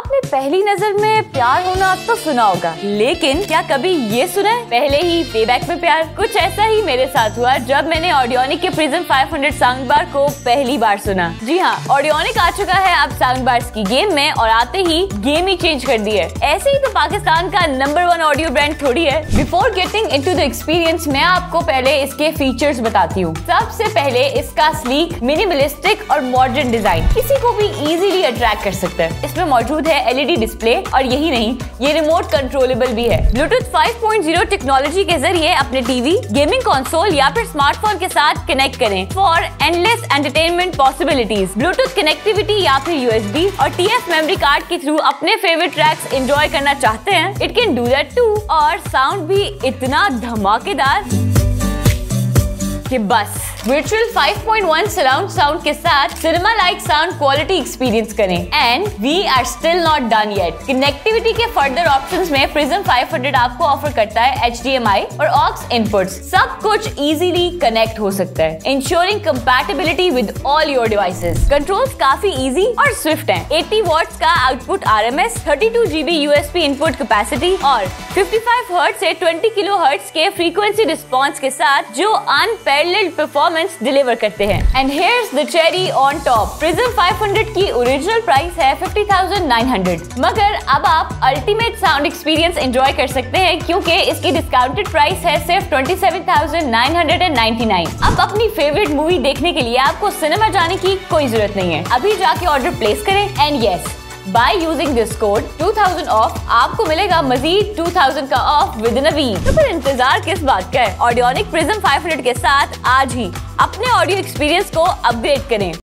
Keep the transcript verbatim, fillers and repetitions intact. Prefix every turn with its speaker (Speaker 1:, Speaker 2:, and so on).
Speaker 1: आपने पहली नजर में प्यार होना तो सुना होगा, लेकिन क्या कभी ये सुना है पहले ही पेबैक में प्यार? कुछ ऐसा ही मेरे साथ हुआ जब मैंने ऑडियोनिक के Prism five hundred sound bar को पहली बार सुना। जी हाँ, ऑडियोनिक आ चुका है अब साउंड बार्स की गेम में और आते ही गेम ही चेंज कर दी है। ऐसे ही तो पाकिस्तान का नंबर वन ऑडियो ब्रांड थोड़ी है। Before getting into the experience, मैं आपको पहले इसके फीचर्स बताती हूँ। सबसे पहले इसका स्लीक, मिनिमलिस्टिक और मॉडर्न डिजाइन किसी को भी इजीली अट्रैक्ट कर सकता है। इसमें मौजूद है एलईडी डिस्प्ले और यही नहीं, ये रिमोट कंट्रोलेबल भी है। Bluetooth five point zero technology के जरिए अपने टीवी, गेमिंग कंसोल या फिर स्मार्टफोन के साथ कनेक्ट करें for endless entertainment possibilities. Bluetooth connectivity या फिर यूएसबी और टीएफ मेमोरी कार्ड के थ्रू अपने फेवरेट ट्रैक्स एंजॉय करना चाहते हैं, it can do that too. और साउंड भी इतना धमाकेदार कि बस। Virtual five point one surround sound के साथ cinema like sound quality experience करें। And we are still not done yet. Connectivity के फर्दर ऑप्शंस में प्रिज्म फाइव हंड्रेड आपको ऑफर करता है एच डी एम आई और ऑक्स इनपुट्स। सब कुछ इजीली कनेक्ट हो सकता है, ensuring compatibility with all your devices. Controls काफी इजी और स्विफ्ट हैं। एटी वॉट्स का output RMS, thirty two GB USB input capacity और फिफ्टी फाइव हर्ट्ज से ट्वेंटी किलो हर्ट्ज के फ्रीक्वेंसी रिस्पॉन्स के साथ जो अनपैरेलल्ड परफॉर्मेंस डिलीवर करते हैं। And here's the cherry on top, Prism five hundred की ओरिजिनल प्राइस है फिफ्टी थाउजेंड नाइन हंड्रेड, मगर अब आप अल्टीमेट साउंड एक्सपीरियंस एंजॉय कर सकते हैं क्योंकि इसकी डिस्काउंटेड प्राइस है सिर्फ twenty seven thousand nine hundred ninety nine. अब अपनी फेवरेट मूवी देखने के लिए आपको सिनेमा जाने की कोई जरूरत नहीं है। अभी जाके ऑर्डर प्लेस करें and yes, by using this code two thousand off आपको मिलेगा मजीद टू थाउजेंड का off within a week. तो फिर इंतजार किस बात का है? ऑडियोनिक प्रिज्म फाइव हंड्रेड के साथ आज ही अपने ऑडियो एक्सपीरियंस को अपग्रेड करें।